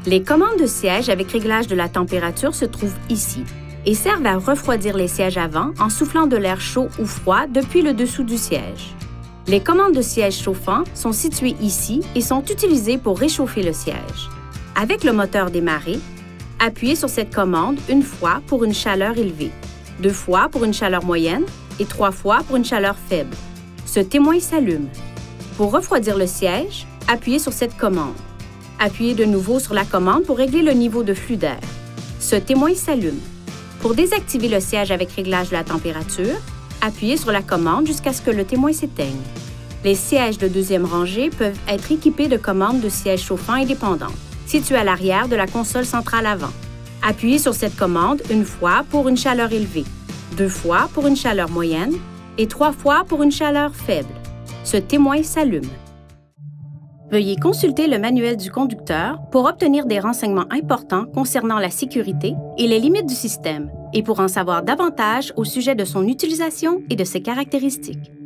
Les commandes de siège avec réglage de la température se trouvent ici et servent à refroidir les sièges avant en soufflant de l'air chaud ou froid depuis le dessous du siège. Les commandes de siège chauffant sont situées ici et sont utilisées pour réchauffer le siège. Avec le moteur démarré, appuyez sur cette commande une fois pour une chaleur élevée, 2 fois pour une chaleur moyenne et 3 fois pour une chaleur faible. Ce témoin s'allume. Pour refroidir le siège, appuyez sur cette commande. Appuyez de nouveau sur la commande pour régler le niveau de flux d'air. Ce témoin s'allume. Pour désactiver le siège avec réglage de la température, appuyez sur la commande jusqu'à ce que le témoin s'éteigne. Les sièges de deuxième rangée peuvent être équipés de commandes de sièges chauffants indépendantes, situées à l'arrière de la console centrale avant. Appuyez sur cette commande une fois pour une chaleur élevée, 2 fois pour une chaleur moyenne et 3 fois pour une chaleur faible. Ce témoin s'allume. Veuillez consulter le manuel du conducteur pour obtenir des renseignements importants concernant la sécurité et les limites du système et pour en savoir davantage au sujet de son utilisation et de ses caractéristiques.